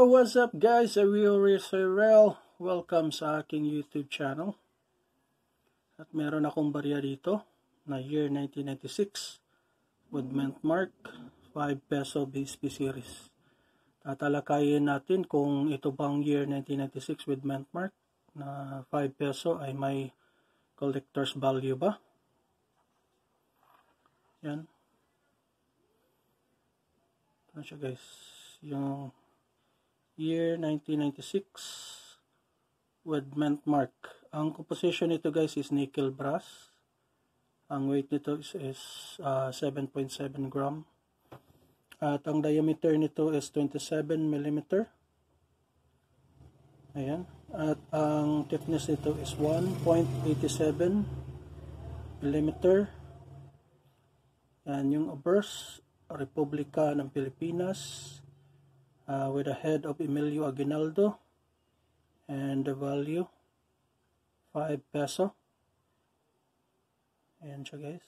Yo, what's up guys? iorizyrel. Welcome sa aking YouTube channel. At meron akong barya dito na year 1996 with mintmark 5 peso BSP series. Tatalakayin natin kung ito bang year 1996 with mintmark na 5 peso ay may collector's value ba? Yan. Ito siya guys. Yung year 1996 with mintmark. Ang composition nito guys is nickel brass. Ang weight nito is 7.7 gram. At ang diameter nito is 27 mm. Ayan. At ang thickness nito is 1.87 mm. Yan yung Obverse, REPUBLIKA ng Pilipinas. With a head of Emilio Aguinaldo and the value 5 peso. Ayan siya guys.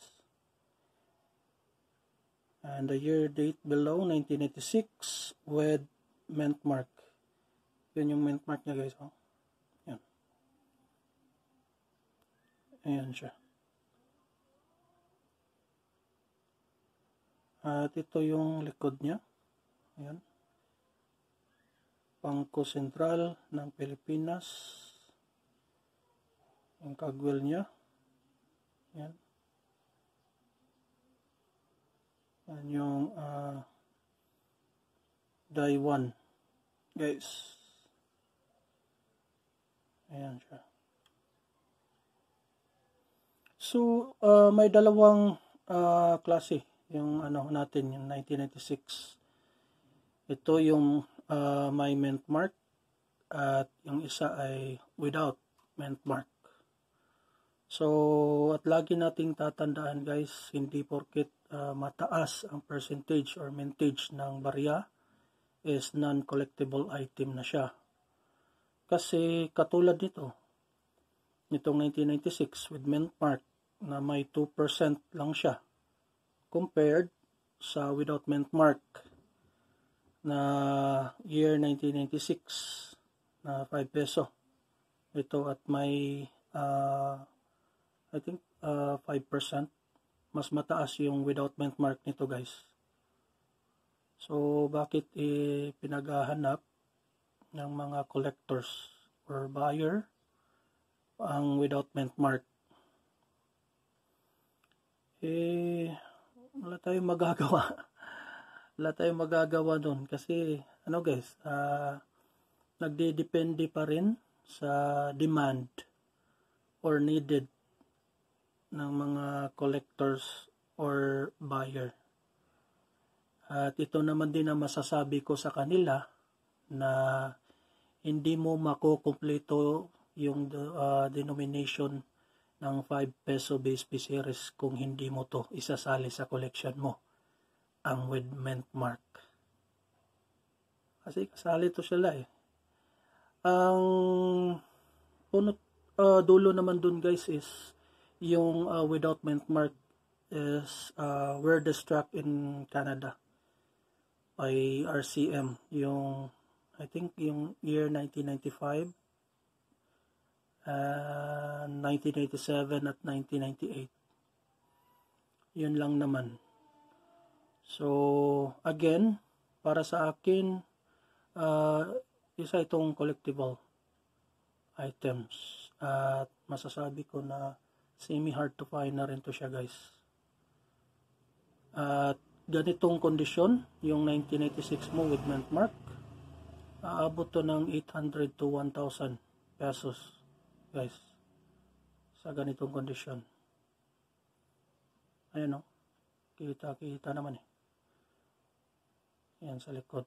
And the year date below 1986 with mintmark. Yun yung mintmark niya guys. Oh. Yan. Ayan siya. At ito yung likod niya. Ayan. BANGKO SENTRAL ng Pilipinas. Yung kagwil niya. Yan. Yan yung die 1. Guys. Ayan siya. So, may dalawang klase. Yung ano natin, yung 1996. Ito yung may mintmark at yung isa ay without mintmark. So, at lagi nating tatandaan guys, hindi porket mataas ang percentage or mintage ng barya is non-collectible item na siya. Kasi katulad nito, nitong 1996 with mintmark na may 2% lang siya compared sa without mintmark na year 1996 na 5 peso. Ito at may I think 5%. Mas mataas yung without mintmark nito guys. So bakit pinaghahanap ng mga collectors or buyer ang without mintmark? Wala tayong magagawa. Wala tayong magagawa doon kasi ano guys, nagdedepende pa rin sa demand or needed ng mga collectors or buyer. At ito naman din ang masasabi ko sa kanila na hindi mo makukumpleto yung denomination ng 5 peso BSP series kung hindi mo to isasali sa collection mo. Ang with mintmark. Kasi kasali to sila eh. Ang punot dulo naman dun guys is yung without mintmark is were struck in Canada by RCM. Yung I think yung year 1995, 1987 at 1998. Yun lang naman. So, again, para sa akin, isa itong collectible items. At masasabi ko na semi-hard to find na rin to siya guys. At ganitong kondisyon, yung 1996 mo with mintmark, aabot to ng 800 to 1,000 pesos guys. Sa ganitong kondisyon. Ayan o. Kita naman eh. Yan sa likod.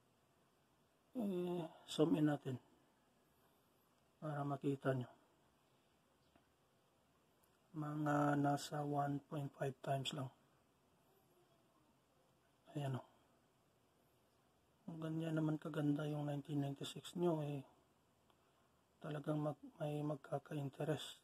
Zoom in natin para makita nyo. Mga nasa 1.5 times lang. Ayan o. Kung ganyan naman kaganda yung 1996 nyo eh, talagang may magkaka-interest.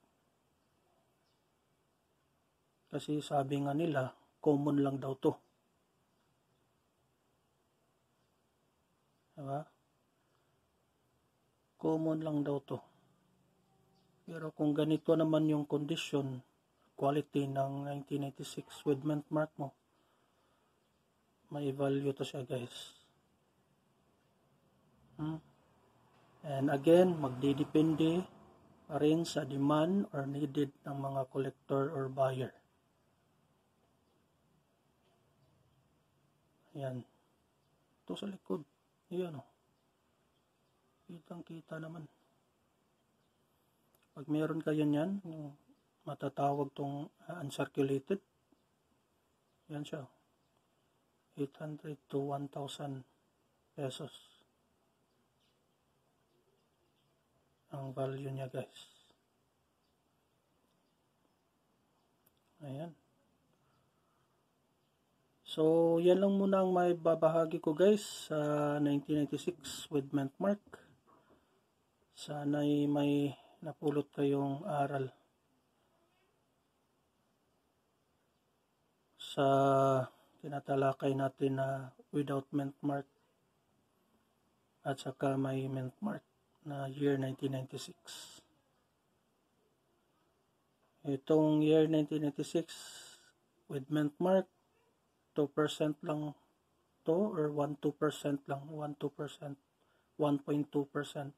Kasi sabi nga nila, common lang daw to. Diba? Common lang daw to. Pero kung ganito naman yung condition, quality ng 1996 with mint mark mo, may value to siya guys. And again, magdidepende pa rin sa demand or needed ng mga collector or buyer. Ayan. Ito sa likod. Ayan o. Kitang-kita naman. Pag meron kayo niyan, matatawag tong uncirculated. Yan siya. 800 to 1,000 pesos. Ang value niya guys. Ayan. So, yan lang muna ang may babahagi ko guys sa 1996 with mint mark. Sana'y may napulot kayong aral sa tinatalakay natin na without mint mark at saka may mint mark na year 1996. Itong year 1996 with mint mark, 2% lang to or 1-2% lang, 1-2%, 1.2%.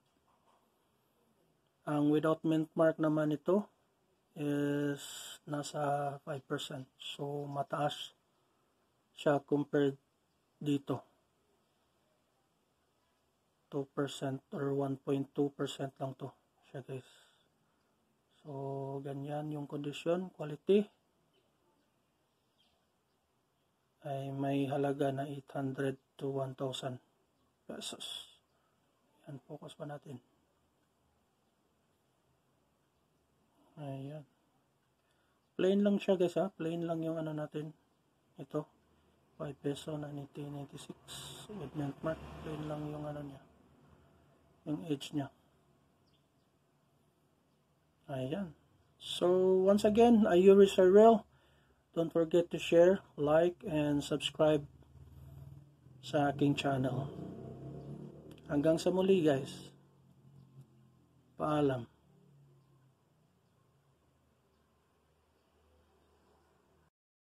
Ang without mint mark naman ito is nasa 5%. So mataas siya compared dito. 2% or 1.2% lang to siya guys. So ganyan yung condition, quality ay may halaga na 800 to 1,000 pesos. Yan, focus pa natin. Ayan. Plain lang siya guys ha. Plain lang yung ano natin. Ito. 5 peso na 1996 with mint mark. Plain lang yung ano niya. Yung edge niya. Ayan. So once again, iorizyrel. Don't forget to share, like, and subscribe sa aking channel. Hanggang sa muli guys. Paalam.